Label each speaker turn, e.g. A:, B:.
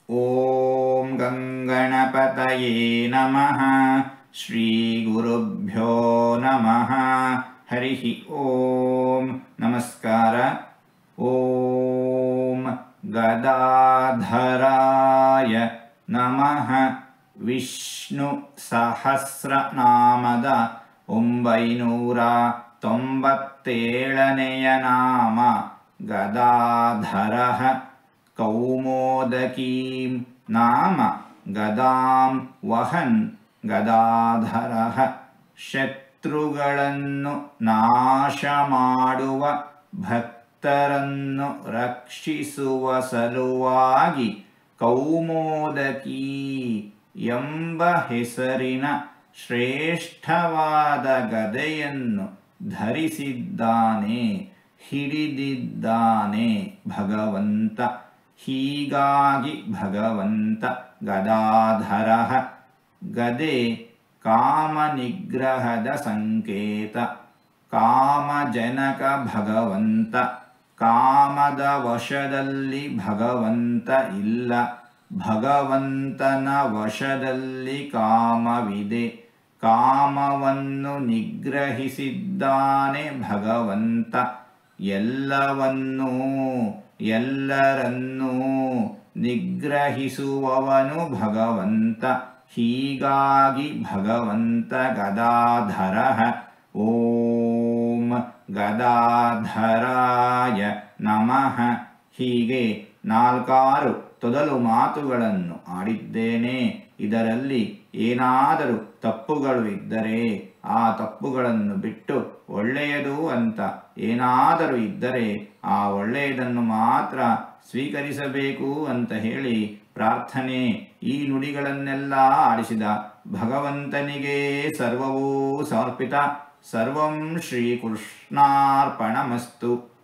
A: ಓಂ ಗಂಗಣಪತಯೇ ನಮಃ. ಶ್ರೀ ಗುರುಭ್ಯೋ ನಮಃ. ಹರಿ ಓಂ. ನಮಸ್ಕಾರ. ಓಂ ಗದಾಧರಾಯ ನಮಃ. ವಿಷ್ಣು ಸಹಸ್ರನಾಮದ 997ನೆಯ ನಾಮ ಗದಾಧರಃ. ಕೌಮೋದಕೀಂ ನಾಮ ಗದಾಂ ವಹನ್ ಗದಾಧರಃ. ಶತ್ರುಗಳನ್ನು ನಾಶ ಮಾಡುವ, ಭಕ್ತರನ್ನು ರಕ್ಷಿಸುವ ಸಲುವಾಗಿ ಕೌಮೋದಕಿ ಎಂಬ ಹೆಸರಿನ ಶ್ರೇಷ್ಠವಾದ ಗದೆಯನ್ನು ಧರಿಸಿದ್ದಾನೆ, ಹಿಡಿದಿದ್ದಾನೆ ಭಗವಂತ. ಹೀಗಾಗಿ ಭಗವಂತ ಗದಾಧರಃ. ಗದೆ ಕಾಮನಿಗ್ರಹದ ಸಂಕೇತ. ಕಾಮಜನಕ ಭಗವಂತ. ಕಾಮದ ವಶದಲ್ಲಿ ಭಗವಂತ ಇಲ್ಲ. ಭಗವಂತನ ವಶದಲ್ಲಿ ಕಾಮವಿದೆ. ಕಾಮವನ್ನು ನಿಗ್ರಹಿಸಿದ್ದಾನೆ ಭಗವಂತ. ಎಲ್ಲವನ್ನೂ ಎಲ್ಲರನ್ನೂ ನಿಗ್ರಹಿಸುವವನು ಭಗವಂತ. ಹೀಗಾಗಿ ಭಗವಂತ ಗದಾಧರಃ. ಓಂ ಗದಾಧರಾಯ ನಮಃ. ಹೀಗೆ 4 ತೊದಲು ಮಾತುಗಳನ್ನು ಆಡಿದ್ದೇನೆ. ಇದರಲ್ಲಿ ಏನಾದರೂ ತಪ್ಪುಗಳು ಇದ್ದರೆ ಆ ತಪ್ಪುಗಳನ್ನು ಬಿಟ್ಟು ಒಳ್ಳೆಯದು ಅಂತ ಏನಾದರೂ ಇದ್ದರೆ ಆ ಒಳ್ಳೆಯದನ್ನು ಮಾತ್ರ ಸ್ವೀಕರಿಸಬೇಕು ಅಂತ ಹೇಳಿ ಪ್ರಾರ್ಥನೆ. ಈ ನುಡಿಗಳನ್ನೆಲ್ಲ ಆಡಿಸಿದ ಭಗವಂತನಿಗೆ ಸರ್ವವೂ ಸಮರ್ಪಿತ. ಸರ್ವಂ ಶ್ರೀಕೃಷ್ಣಾರ್ಪಣಮಸ್ತು.